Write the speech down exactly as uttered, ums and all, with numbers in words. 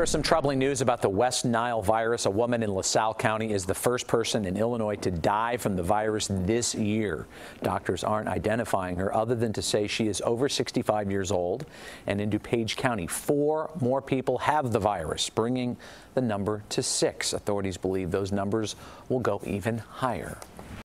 There's some troubling news about the West Nile virus. A woman in LaSalle County is the first person in Illinois to die from the virus this year. Doctors aren't identifying her other than to say she is over sixty-five years old. And in DuPage County, four more people have the virus, bringing the number to six. Authorities believe those numbers will go even higher.